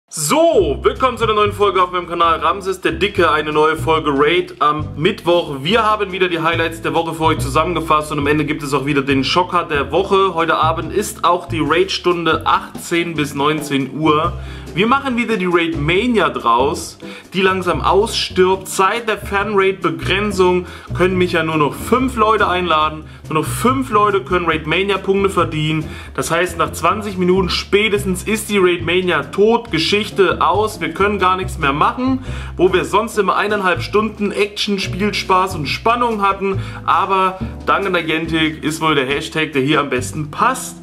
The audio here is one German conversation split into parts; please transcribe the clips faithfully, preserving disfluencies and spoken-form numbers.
So, willkommen zu einer neuen Folge auf meinem Kanal Ramses der Dicke, eine neue Folge Raid am Mittwoch. Wir haben wieder die Highlights der Woche für euch zusammengefasst und am Ende gibt es auch wieder den Schocker der Woche. Heute Abend ist auch die Raid-Stunde achtzehn bis neunzehn Uhr. Wir machen wieder die Raid Mania draus, die langsam ausstirbt. Seit der Fernraid-Begrenzung können mich ja nur noch fünf Leute einladen. Nur noch fünf Leute können Raid Mania Punkte verdienen. Das heißt, nach zwanzig Minuten spätestens ist die Raid Mania tot, Geschichte aus. Wir können gar nichts mehr machen, wo wir sonst immer eineinhalb Stunden Action, Spielspaß und Spannung hatten. Aber dank Niantic ist wohl der Hashtag, der hier am besten passt.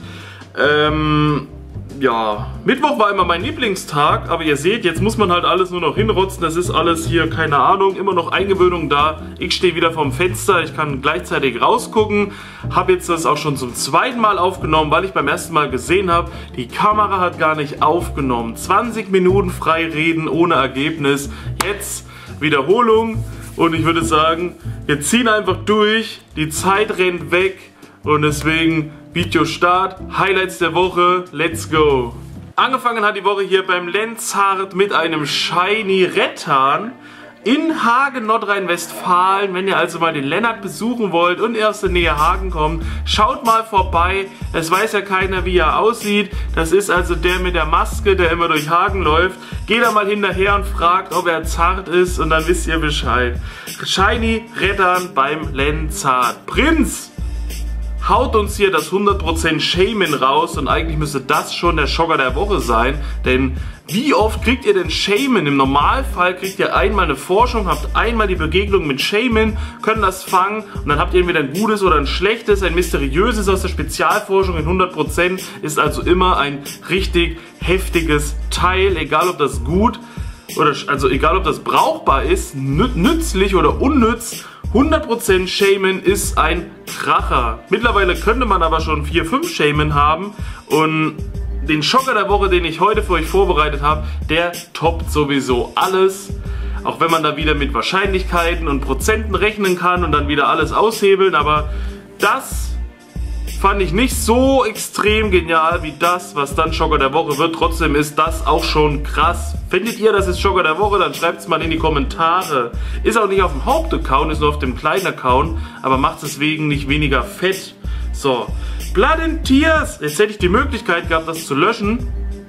Ähm... Ja, Mittwoch war immer mein Lieblingstag, aber ihr seht, jetzt muss man halt alles nur noch hinrotzen. Das ist alles hier, keine Ahnung, immer noch Eingewöhnung da. Ich stehe wieder vorm Fenster, ich kann gleichzeitig rausgucken. Habe jetzt das auch schon zum zweiten Mal aufgenommen, weil ich beim ersten Mal gesehen habe, die Kamera hat gar nicht aufgenommen. zwanzig Minuten frei reden ohne Ergebnis. Jetzt Wiederholung und ich würde sagen, wir ziehen einfach durch. Die Zeit rennt weg und deswegen Video Start, Highlights der Woche, let's go! Angefangen hat die Woche hier beim Lenzart mit einem Shiny Rettan in Hagen, Nordrhein-Westfalen. Wenn ihr also mal den Lennart besuchen wollt und er aus der Nähe Hagen kommt, schaut mal vorbei. Es weiß ja keiner, wie er aussieht. Das ist also der mit der Maske, der immer durch Hagen läuft. Geht da mal hinterher und fragt, ob er zart ist und dann wisst ihr Bescheid. Shiny Rettan beim Lenzart. Prinz haut uns hier das hundert Prozent Shaman raus und eigentlich müsste das schon der Schocker der Woche sein, denn wie oft kriegt ihr denn Shaman? Im Normalfall kriegt ihr einmal eine Forschung, habt einmal die Begegnung mit Shaman, könnt das fangen und dann habt ihr entweder ein gutes oder ein schlechtes, ein mysteriöses aus der Spezialforschung in hundert Prozent, ist also immer ein richtig heftiges Teil, egal ob das gut oder also egal ob das brauchbar ist, nützlich oder unnütz. hundert Prozent Shaman ist ein Kracher. Mittlerweile könnte man aber schon vier, fünf Shaman haben und den Schocker der Woche, den ich heute für euch vorbereitet habe, der toppt sowieso alles. Auch wenn man da wieder mit Wahrscheinlichkeiten und Prozenten rechnen kann und dann wieder alles aushebeln, aber das fand ich nicht so extrem genial wie das, was dann Schocker der Woche wird. Trotzdem ist das auch schon krass. Findet ihr, das ist Schocker der Woche? Dann schreibt es mal in die Kommentare. Ist auch nicht auf dem Hauptaccount, ist nur auf dem kleinen Account, aber macht es deswegen nicht weniger fett. So, Blood and Tears. Jetzt hätte ich die Möglichkeit gehabt, das zu löschen,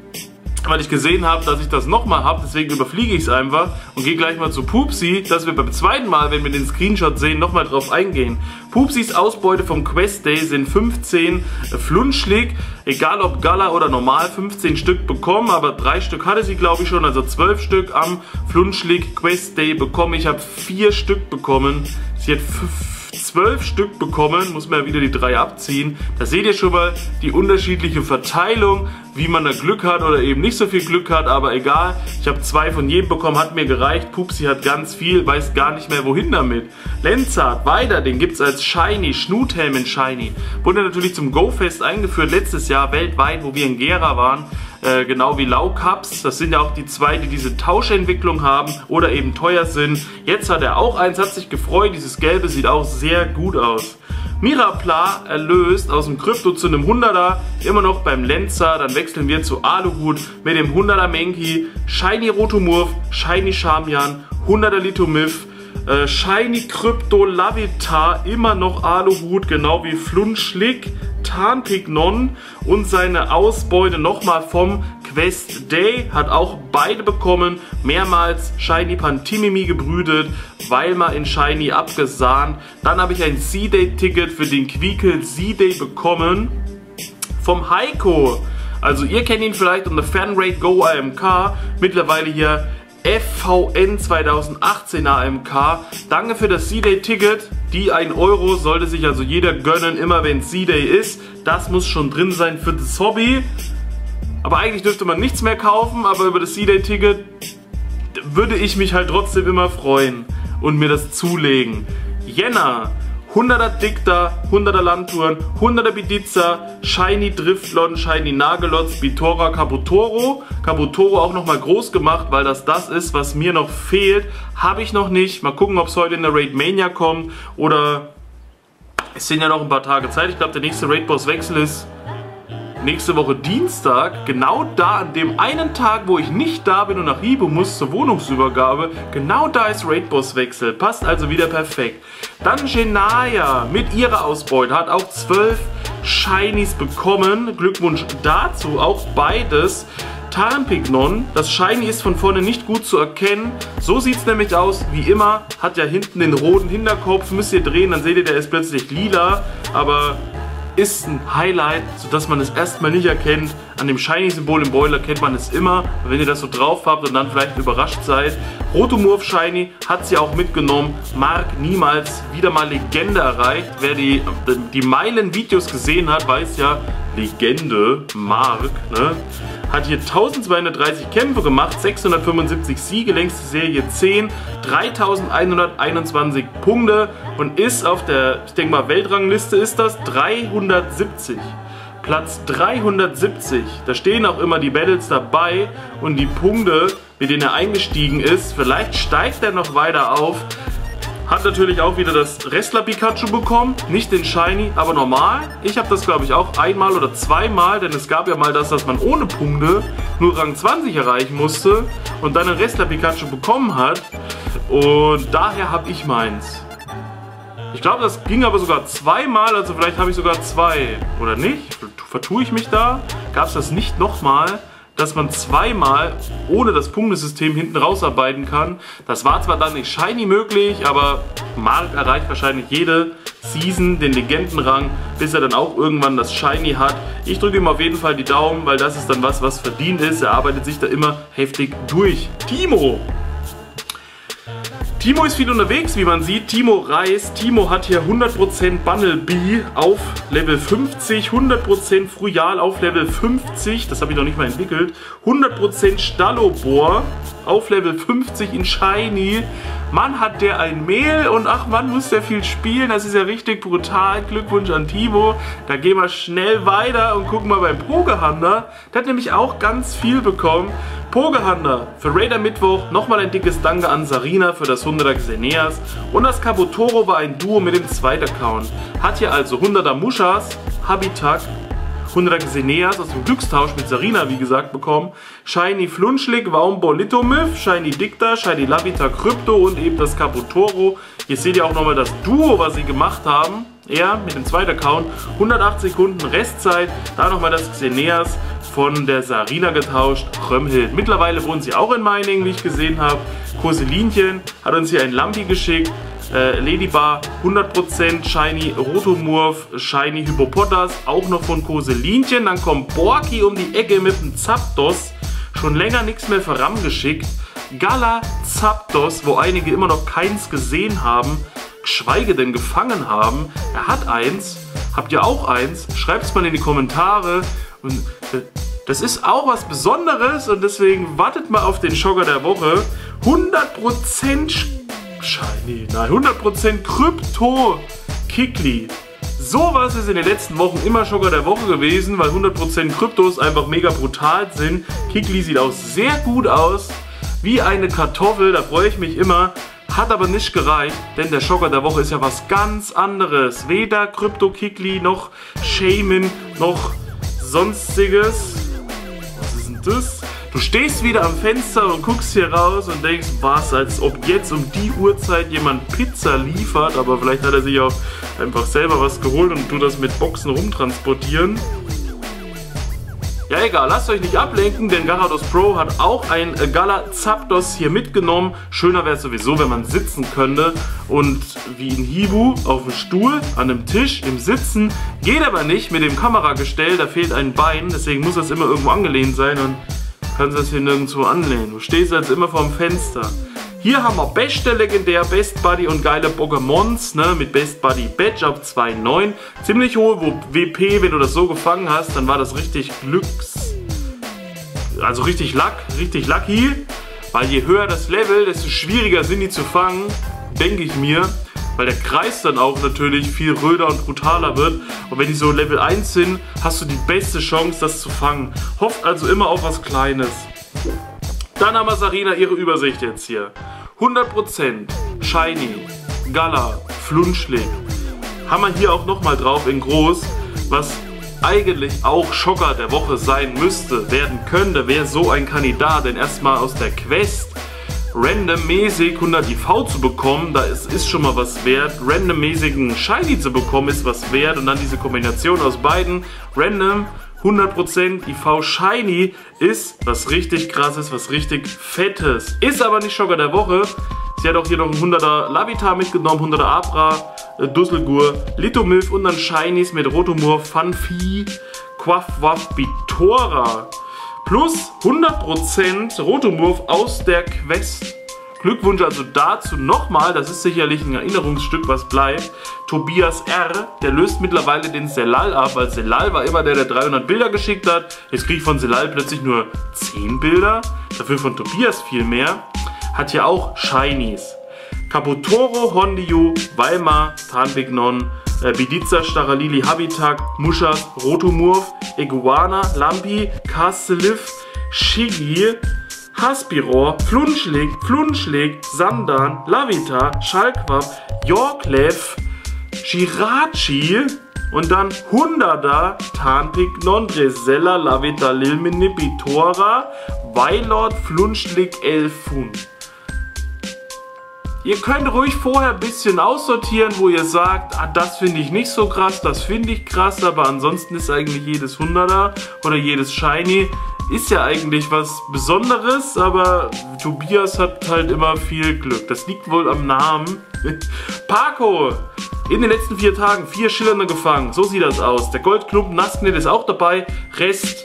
weil ich gesehen habe, dass ich das nochmal habe, deswegen überfliege ich es einfach und gehe gleich mal zu Pupsi, dass wir beim zweiten Mal, wenn wir den Screenshot sehen, nochmal drauf eingehen. Pupsis Ausbeute vom Quest Day sind fünfzehn Flunschlig, egal ob Gala oder normal, fünfzehn Stück bekommen, aber drei Stück hatte sie glaube ich schon, also zwölf Stück am Flunschlig Quest Day bekommen. Ich habe vier Stück bekommen, sie hat zwölf Stück bekommen, muss man ja wieder die drei abziehen. Da seht ihr schon mal die unterschiedliche Verteilung, wie man da Glück hat oder eben nicht so viel Glück hat, aber egal. Ich habe zwei von jedem bekommen, hat mir gereicht. Pupsi hat ganz viel, weiß gar nicht mehr wohin damit. Lenzart, weiter, den gibt es als Shiny, Schnuthelm in Shiny. Wurde natürlich zum Go-Fest eingeführt, letztes Jahr weltweit, wo wir in Gera waren. Äh, genau wie Laukaps, das sind ja auch die zwei, die diese Tauschentwicklung haben oder eben teuer sind. Jetzt hat er auch eins, hat sich gefreut, dieses gelbe sieht auch sehr gut aus. Mirapla erlöst aus dem Krypto zu einem hunderter, immer noch beim Lenzer, dann wechseln wir zu Aluhut mit dem hunderter Menki, Shiny Rotomurf, Shiny Charmian, hunderter Litomyth, äh, Shiny Krypto Lavitar, immer noch Aluhut, genau wie Flunschlig, Tarnpignon und seine Ausbeute nochmal vom Quest Day, hat auch beide bekommen, mehrmals Shiny Pantimimi gebrütet, Weilmar in Shiny abgesahnt. Dann habe ich ein C-Day-Ticket für den Quiekel C-Day bekommen vom Heiko. Also ihr kennt ihn vielleicht unter Fanraid Go A M K, mittlerweile hier F V N zwanzig achtzehn A M K. Danke für das C-Day-Ticket. Die ein Euro sollte sich also jeder gönnen, immer wenn C-Day ist. Das muss schon drin sein für das Hobby. Aber eigentlich dürfte man nichts mehr kaufen, aber über das C-Day-Ticket würde ich mich halt trotzdem immer freuen und mir das zulegen. Jänner, hunderter Dicta, hunderter Landtouren, hunderter Bidizza, Shiny Driftlon, Shiny Nagelotz, Bitora, Kabutoro. Kabutoro auch nochmal groß gemacht, weil das das ist, was mir noch fehlt. Habe ich noch nicht. Mal gucken, ob es heute in der Raid Mania kommt oder es sind ja noch ein paar Tage Zeit. Ich glaube, der nächste Raid Boss Wechsel ist nächste Woche Dienstag, genau da an dem einen Tag, wo ich nicht da bin und nach Hibu muss zur Wohnungsübergabe, genau da ist Raid-Boss-Wechsel. Passt also wieder perfekt. Dann Genaya mit ihrer Ausbeute hat auch zwölf Shinies bekommen. Glückwunsch dazu, auch beides. Tarnpignon, das Shiny ist von vorne nicht gut zu erkennen. So sieht es nämlich aus, wie immer. Hat ja hinten den roten Hinterkopf, müsst ihr drehen, dann seht ihr, der ist plötzlich lila. Aber ist ein Highlight, sodass man es erstmal nicht erkennt. An dem Shiny-Symbol im Boiler kennt man es immer. Wenn ihr das so drauf habt und dann vielleicht überrascht seid. Rotomorph Shiny hat sie auch mitgenommen. Mark niemals wieder mal Legende erreicht. Wer die, die Meilen-Videos gesehen hat, weiß ja, Legende, Mark, ne? Hat hier eintausendzweihundertdreißig Kämpfe gemacht, sechshundertfünfundsiebzig Siege, längste Serie zehn, dreitausendeinhunderteinundzwanzig Punkte und ist auf der, ich denke mal, Weltrangliste ist das, dreihundertsiebzig. Platz dreihundertsiebzig. Da stehen auch immer die Battles dabei und die Punkte, mit denen er eingestiegen ist. Vielleicht steigt er noch weiter auf. Hat natürlich auch wieder das Wrestler Pikachu bekommen, nicht den Shiny, aber normal. Ich habe das, glaube ich, auch einmal oder zweimal, denn es gab ja mal das, dass man ohne Punkte nur Rang zwanzig erreichen musste und dann einen Wrestler Pikachu bekommen hat. Und daher habe ich meins. Ich glaube, das ging aber sogar zweimal, also vielleicht habe ich sogar zwei. Oder nicht? Vertue ich mich da? Gab es das nicht nochmal? Dass man zweimal ohne das Punktesystem hinten rausarbeiten kann. Das war zwar dann nicht Shiny möglich, aber Mark erreicht wahrscheinlich jede Season den Legendenrang, bis er dann auch irgendwann das Shiny hat. Ich drücke ihm auf jeden Fall die Daumen, weil das ist dann was, was verdient ist. Er arbeitet sich da immer heftig durch. Timo! Timo ist viel unterwegs, wie man sieht. Timo reist. Timo hat hier hundert Prozent Bunnelby auf Level fünfzig, hundert Prozent Frujal auf Level fünfzig, das habe ich noch nicht mal entwickelt, hundert Prozent Stallobor auf Level fünfzig in Shiny. Mann, hat der ein Mehl und ach man, muss der viel spielen, das ist ja richtig brutal. Glückwunsch an Timo. Da gehen wir schnell weiter und gucken mal beim Pogehunter. Der hat nämlich auch ganz viel bekommen. Pogehunter für Raider Mittwoch, nochmal ein dickes Danke an Sarina für das hunderter Xeneas und das Kabutoro war ein Duo mit dem zweiten Account. Hat hier also hunderter Mushas, Habitat, hunderter Xeneas aus dem Glückstausch mit Sarina, wie gesagt, bekommen. Shiny Flunschlik, Waumbo Litomyth, Shiny Dicta, Shiny Labita Krypto und eben das Kabutoro. Hier seht ihr auch nochmal das Duo, was sie gemacht haben. Er mit dem zweiten Account, hundertachtzig Sekunden Restzeit, da nochmal das Xeneas von der Sarina getauscht, Römhild. Mittlerweile wohnt sie auch in Meiningen, wie ich gesehen habe. Koselinchen hat uns hier ein Lampi geschickt. Äh, Ladybar hundert Prozent, Shiny Rotomorph, Shiny Hippopotas, auch noch von Koselinchen. Dann kommt Borki um die Ecke mit dem Zapdos. Schon länger nichts mehr vorangeschickt. Gala Zapdos, wo einige immer noch keins gesehen haben, geschweige denn gefangen haben. Er hat eins. Habt ihr auch eins? Schreibt es mal in die Kommentare. Und das ist auch was Besonderes und deswegen wartet mal auf den Schocker der Woche. hundert Prozent Shiny, nein, hundert Prozent Krypto Kikli. Sowas ist in den letzten Wochen immer Schocker der Woche gewesen, weil hundert Prozent Kryptos einfach mega brutal sind. Kikli sieht auch sehr gut aus, wie eine Kartoffel, da freue ich mich immer. Hat aber nicht gereicht, denn der Schocker der Woche ist ja was ganz anderes. Weder Krypto Kikli noch Shaman noch sonstiges. Was ist denn das? Du stehst wieder am Fenster und guckst hier raus und denkst, was, als ob jetzt um die Uhrzeit jemand Pizza liefert, aber vielleicht hat er sich auch einfach selber was geholt und tut das mit Boxen rumtransportieren. Ja egal, lasst euch nicht ablenken, denn Gyarados Pro hat auch ein Gala Zapdos hier mitgenommen. Schöner wäre es sowieso, wenn man sitzen könnte und wie in Hibu auf dem Stuhl, an einem Tisch, im Sitzen. Geht aber nicht mit dem Kameragestell, da fehlt ein Bein, deswegen muss das immer irgendwo angelehnt sein und kannst das hier nirgendwo anlehnen. Du stehst jetzt immer vorm Fenster. Hier haben wir beste Legendär, Best Buddy und geile Pokémons, ne, mit Best Buddy Badge auf zwei Komma neun. Ziemlich hohe W P, wenn du das so gefangen hast, dann war das richtig Glücks... Also richtig Luck, richtig lucky. Weil je höher das Level, desto schwieriger sind die zu fangen, denke ich mir. Weil der Kreis dann auch natürlich viel röder und brutaler wird. Und wenn die so Level eins sind, hast du die beste Chance, das zu fangen. Hofft also immer auf was Kleines. Dann haben wir Sarina ihre Übersicht jetzt hier. hundert Prozent Shiny, Gala, Flunschlig. Haben wir hier auch nochmal drauf in groß, was eigentlich auch Schocker der Woche sein müsste, werden könnte, wäre so ein Kandidat, denn erstmal aus der Quest randommäßig hundert I V zu bekommen, da ist, ist schon mal was wert. Randommäßigen Shiny zu bekommen ist was wert und dann diese Kombination aus beiden, random, hundert Prozent I V Shiny, ist was richtig krasses, was richtig fettes. Ist aber nicht Schocker der Woche. Sie hat auch hier noch einen hunderter Larvitar mitgenommen, hunderter Abra, äh, Dusselgur, Litomilf und dann Shinies mit Rotomur, Funfi, Quaffwaff, Bitora. Plus hundert Prozent Rotomurf aus der Quest. Glückwunsch also dazu nochmal, das ist sicherlich ein Erinnerungsstück, was bleibt. Tobias R., der löst mittlerweile den Selal ab, weil Selal war immer der, der dreihundert Bilder geschickt hat. Jetzt kriege ich von Selal plötzlich nur zehn Bilder, dafür von Tobias viel mehr. Hat hier auch Shinies. Kabutomo, Hondiu, Weimar, Tarnpignon, äh, Bidizza, Staralili, Habitat, Muschas, Rotomurf, Iguana, Lampi, Casteliff, Shiggy, Haspiror, Flunschlig, Flunschlig, Sandan, Lavita, Schalquab, Yorklev, Jirachi und dann hunderter Tarnpignon, Dresella, Lavita, Lilmini, Bitora, Weilord, Flunschlig, Elfun. Ihr könnt ruhig vorher ein bisschen aussortieren, wo ihr sagt, ah, das finde ich nicht so krass, das finde ich krass, aber ansonsten ist eigentlich jedes hunderter oder jedes Shiny ist ja eigentlich was Besonderes, aber Tobias hat halt immer viel Glück. Das liegt wohl am Namen. Paco! In den letzten vier Tagen vier schillernde gefangen. So sieht das aus. Der Goldklumpen Nasknet ist auch dabei. Rest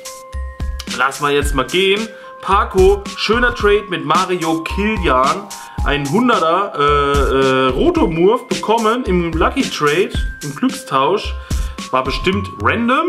lassen wir jetzt mal gehen. Paco, schöner Trade mit Mario Kilian. Ein hunderter äh, äh, Rotomurf bekommen im Lucky Trade, im Glückstausch. War bestimmt random.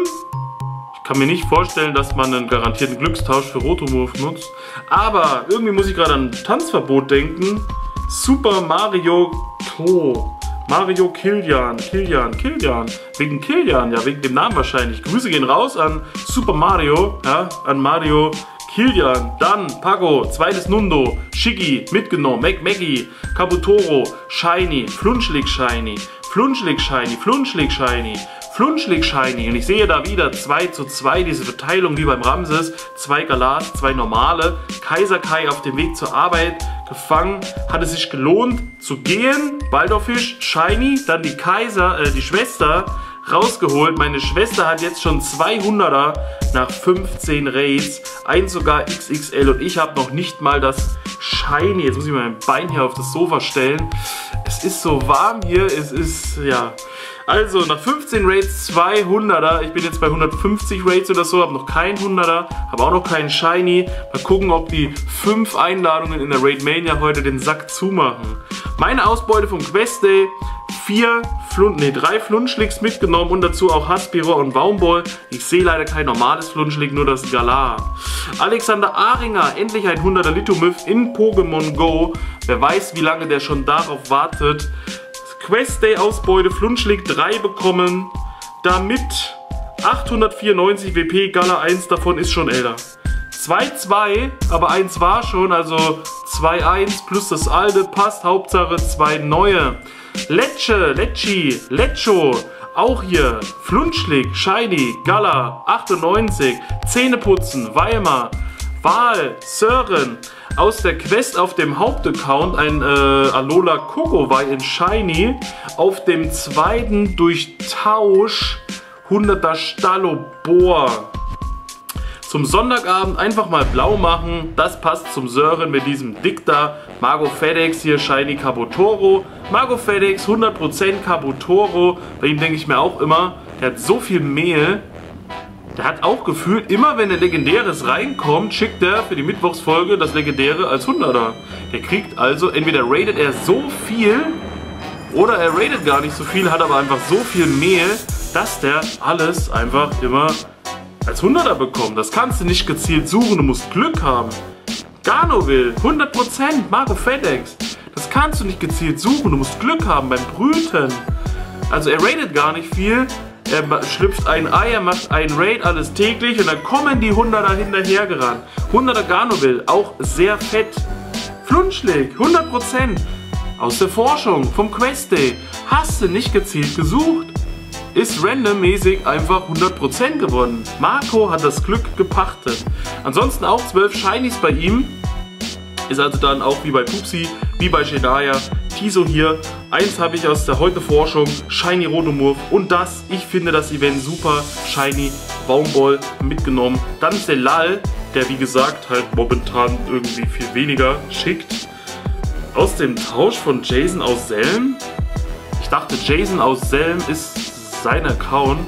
Ich kann mir nicht vorstellen, dass man einen garantierten Glückstausch für Rotomurf nutzt. Aber irgendwie muss ich gerade an Tanzverbot denken. Super Mario Co. Mario Kilian, Kilian, Kilian. Wegen Kilian, ja, wegen dem Namen wahrscheinlich. Grüße gehen raus an Super Mario, ja, an Mario Kilian. Dann Paco, zweites Nundo, Shiggy, mitgenommen, Mac Maggie, Kabutoro, Shiny, Flunschlig Shiny, Flunschlig Shiny, Flunschlig Shiny, Flunschlig Shiny. Und ich sehe da wieder zwei zu zwei, diese Verteilung wie beim Ramses. Zwei Galas, zwei normale. Kaiser Kai auf dem Weg zur Arbeit gefangen. Hat es sich gelohnt zu gehen. Baldorfisch, Shiny. Dann die Kaiser, äh, die Schwester rausgeholt. Meine Schwester hat jetzt schon zweihunderter nach fünfzehn Raids. Eins sogar X X L und ich habe noch nicht mal das Shiny. Jetzt muss ich mein Bein hier auf das Sofa stellen. Es ist so warm hier. Es ist, ja... Also, nach fünfzehn Raids zweihunderter, ich bin jetzt bei hundertfünfzig Raids oder so, habe noch keinen hunderter, habe auch noch keinen Shiny. Mal gucken, ob die fünf Einladungen in der Raid Mania heute den Sack zumachen. Meine Ausbeute vom Quest Day, vier, Flun nee, drei Flunschligs mitgenommen und dazu auch Haspiro und Baumball. Ich sehe leider kein normales Flunschlig, nur das Galar. Alexander Aringer, endlich ein hunderter Litomyth in Pokémon Go. Wer weiß, wie lange der schon darauf wartet. Quest Day Ausbeute, Flunschlig drei bekommen, damit achthundertvierundneunzig W P, Gala eins davon ist schon älter. zwei zwei, aber eins war schon, also zwei eins plus das alte passt, Hauptsache zwei neue. Lecce, Lecci, Leccio, auch hier, Flunschlig, Shiny, Gala achtundneunzig, Zähneputzen, Weimar, Wahl, Sören. Aus der Quest auf dem Hauptaccount ein äh, Alola Kokowai in Shiny. Auf dem zweiten durch Tausch hunderter Stalobor. Zum Sonntagabend einfach mal blau machen. Das passt zum Sören mit diesem Dicta. Margo FedEx hier Shiny Kabutoro. Margo FedEx hundert Prozent Kabutoro. Bei ihm denke ich mir auch immer, der hat so viel Mehl. Der hat auch gefühlt, immer wenn ein Legendäres reinkommt, schickt er für die Mittwochsfolge das Legendäre als hunderter. Der kriegt also, entweder rated er so viel, oder er rated gar nicht so viel, hat aber einfach so viel Mehl, dass der alles einfach immer als hunderter bekommt. Das kannst du nicht gezielt suchen, du musst Glück haben. Garnoville, hundert Prozent, Margo FedEx. Das kannst du nicht gezielt suchen, du musst Glück haben beim Brüten. Also er rated gar nicht viel. Er schlüpft ein Ei, er macht einen Raid, alles täglich und dann kommen die hunderter hinterher gerannt. hunderter Garnoville, auch sehr fett. Flunschlig, hundert Prozent. Aus der Forschung, vom Quest Day. Hast du nicht gezielt gesucht? ist randommäßig einfach hundert Prozent geworden. Marco hat das Glück gepachtet. Ansonsten auch zwölf Shinies bei ihm. Ist also dann auch wie bei Pupsi, wie bei Shedaya, Tiso hier. Eins habe ich aus der Heute-Forschung, Shiny Rotomorph. Und das, ich finde das Event super, Shiny Baumball mitgenommen. Dann Selal, der wie gesagt halt momentan irgendwie viel weniger schickt. Aus dem Tausch von Jason aus Selm. Ich dachte, Jason aus Selm ist sein Account.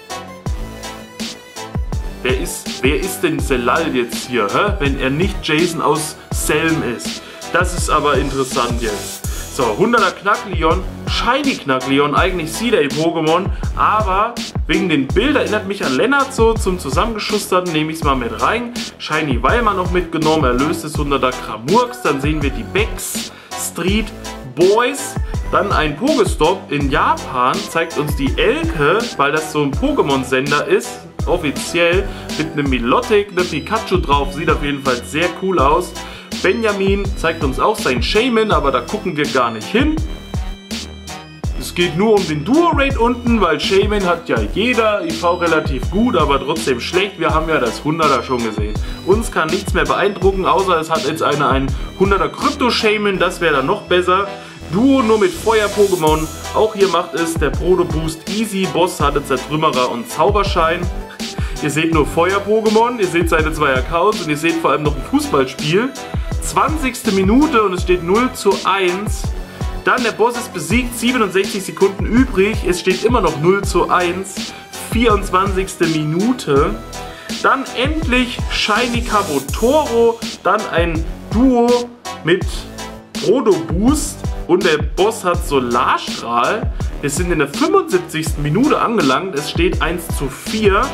Wer ist, wer ist denn Selal jetzt hier, hä? Wenn er nicht Jason aus Selm ist? Das ist aber interessant jetzt. So, hunderter Knackleon, Shiny Knackleon, eigentlich C-Day-Pokémon, aber wegen den Bild erinnert mich an Lennart so, zum Zusammengeschusterten nehme ich es mal mit rein. Shiny Weilmann noch mitgenommen, erlöstes hunderter Kramurks, dann sehen wir die Bex Street Boys. Dann ein Pokestop in Japan, zeigt uns die Elke, weil das so ein Pokémon-Sender ist, offiziell, mit einem Milotic, einem Pikachu drauf, sieht auf jeden Fall sehr cool aus. Benjamin zeigt uns auch sein Shaman, aber da gucken wir gar nicht hin. Es geht nur um den Duo-Raid unten, weil Shaman hat ja jeder, I V relativ gut, aber trotzdem schlecht. Wir haben ja das hunderter schon gesehen. Uns kann nichts mehr beeindrucken, außer es hat jetzt eine einen hunderter Krypto-Shaman, das wäre dann noch besser. Duo nur mit Feuer-Pokémon. Auch hier macht es der Proto Boost Easy. Boss hatte Zertrümmerer und Zauberschein. Ihr seht nur Feuer-Pokémon, ihr seht seine zwei Accounts und ihr seht vor allem noch ein Fußballspiel. zwanzigste Minute und es steht null zu eins. Dann der Boss ist besiegt, siebenundsechzig Sekunden übrig. Es steht immer noch null zu eins. vierundzwanzigste Minute. Dann endlich Shiny Kabutoro. Dann ein Duo mit Proto Boost. Und der Boss hat Solarstrahl. Wir sind in der fünfundsiebzigsten Minute angelangt. Es steht eins zu vier.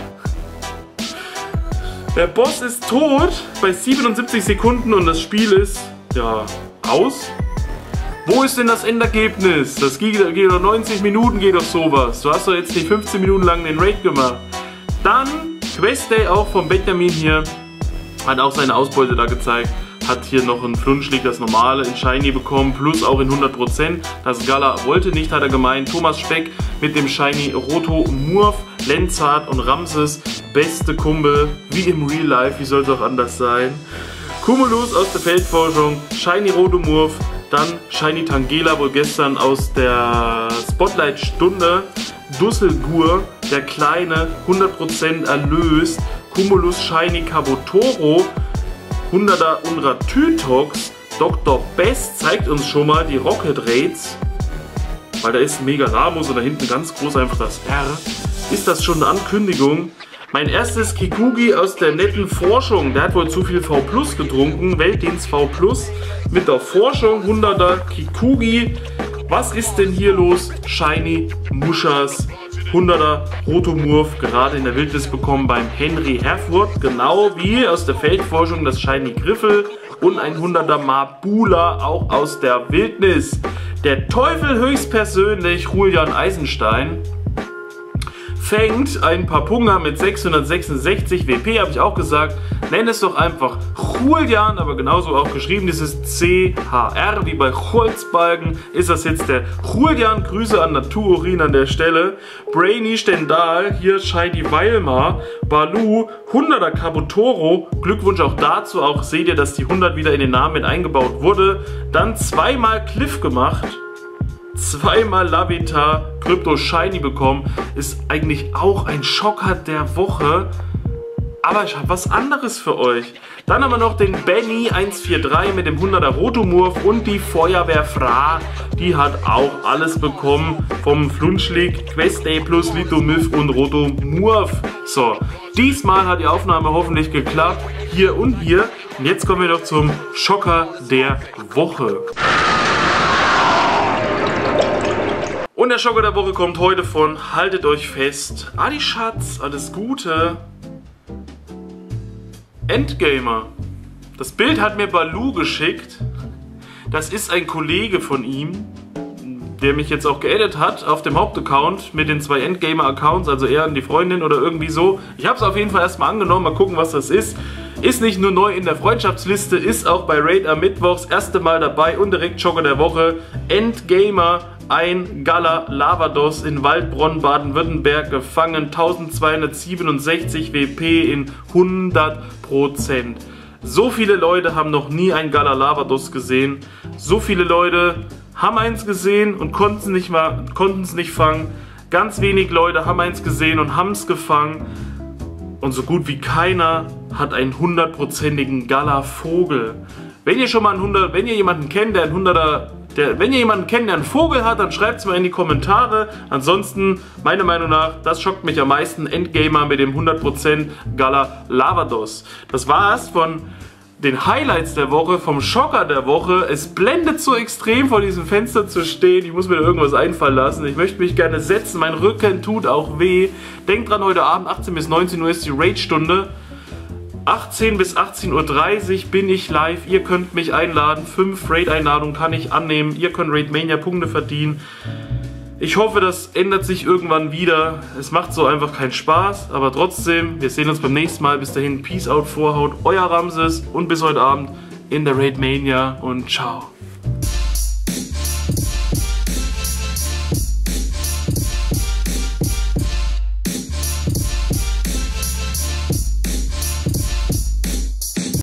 Der Boss ist tot bei siebenundsiebzig Sekunden und das Spiel ist, ja, aus. Wo ist denn das Endergebnis? Das geht, geht doch neunzig Minuten, geht doch sowas. Du hast doch jetzt nicht fünfzehn Minuten lang den Raid gemacht. Dann Quest Day auch von Benjamin hier. Hat auch seine Ausbeute da gezeigt. Hat hier noch ein Flunschlig, das normale in Shiny bekommen, plus auch in hundert Prozent. Das Gala wollte nicht, hat er gemeint. Thomas Speck mit dem Shiny Rotomorph, Lenzart und Ramses, beste Kumpel, wie im Real Life, wie soll es auch anders sein. Cumulus aus der Feldforschung, Shiny Rotomorph, dann Shiny Tangela, wohl gestern aus der Spotlight-Stunde. Dusselgur, der kleine, hundert Prozent erlöst. Cumulus Shiny Kabutoro, hunderter Unratütox. Doktor Best zeigt uns schon mal die Rocket Raids. Weil da ist ein Megaramus und da hinten ganz groß einfach das R. Ist das schon eine Ankündigung? Mein erstes Kikugi aus der netten Forschung. Der hat wohl zu viel V Plus getrunken. Weltdienst V Plus mit der Forschung. hunderter Kikugi. Was ist denn hier los? Shiny Mushas. hunderter Rotomorph, gerade in der Wildnis bekommen beim Henry Herford. Genau wie aus der Feldforschung das Shiny Griffel. Und ein hunderter Mabula, auch aus der Wildnis. Der Teufel höchstpersönlich, Julian Eisenstein. Fängt ein Papunga mit sechshundertsechsundsechzig W P, habe ich auch gesagt. Nenn es doch einfach Julian, aber genauso auch geschrieben, dieses C H R, wie bei Holzbalken, ist das jetzt der Julian. Grüße an Natururin an der Stelle. Brainy Stendal, hier Shiny Weilmar, Balu, hunderter Kabutoro, Glückwunsch auch dazu, auch seht ihr, dass die hundert wieder in den Namen mit eingebaut wurde. Dann zweimal Cliff gemacht. Zweimal Lavita, Krypto Shiny bekommen, ist eigentlich auch ein Schocker der Woche. Aber ich habe was anderes für euch. Dann haben wir noch den Benny eins vier drei mit dem hunderter Rotomorph und die Feuerwehr Fra. Die hat auch alles bekommen vom Flunschlig, Quest Day plus Litomyth und Rotomorph. So, diesmal hat die Aufnahme hoffentlich geklappt. Hier und hier. Und jetzt kommen wir doch zum Schocker der Woche. Und der Schocker der Woche kommt heute von, haltet euch fest, Adi Schatz, alles Gute, Endgamer. Das Bild hat mir Balu geschickt. Das ist ein Kollege von ihm, der mich jetzt auch geedit hat auf dem Hauptaccount mit den zwei Endgamer-Accounts, also er und die Freundin oder irgendwie so. Ich habe es auf jeden Fall erstmal angenommen, mal gucken, was das ist. Ist nicht nur neu in der Freundschaftsliste, ist auch bei Raid am Mittwoch das erste Mal dabei und direkt Schocker der Woche. Endgamer ein Gala Lavados in Waldbronn, Baden-Württemberg gefangen, eintausendzweihundertsiebenundsechzig W P in hundert Prozent. So viele Leute haben noch nie ein Gala Lavados gesehen. So viele Leute haben eins gesehen und konnten es nicht, mal, konnten es nicht fangen. Ganz wenig Leute haben eins gesehen und haben es gefangen. Und so gut wie keiner hat einen hundertprozentigen Gala Vogel. Wenn ihr schon mal einen hundert, wenn ihr jemanden kennt, der einen hunderter, der, wenn ihr jemanden kennt, der einen Vogel hat, dann schreibt es mal in die Kommentare. Ansonsten, meiner Meinung nach, das schockt mich am meisten, Endgamer mit dem hundert Prozent Gala Lavados. Das war's von den Highlights der Woche, vom Schocker der Woche. Es blendet so extrem, vor diesem Fenster zu stehen. Ich muss mir da irgendwas einfallen lassen. Ich möchte mich gerne setzen. Mein Rücken tut auch weh. Denkt dran, heute Abend achtzehn bis neunzehn Uhr ist die Raid-Stunde. achtzehn bis achtzehn Uhr dreißig bin ich live. Ihr könnt mich einladen. Fünf Raid-Einladungen kann ich annehmen. Ihr könnt Raidmania Punkte verdienen. Ich hoffe, das ändert sich irgendwann wieder. Es macht so einfach keinen Spaß, aber trotzdem, wir sehen uns beim nächsten Mal. Bis dahin, Peace out, Vorhaut, euer Ramses und bis heute Abend in der Raidmania und ciao.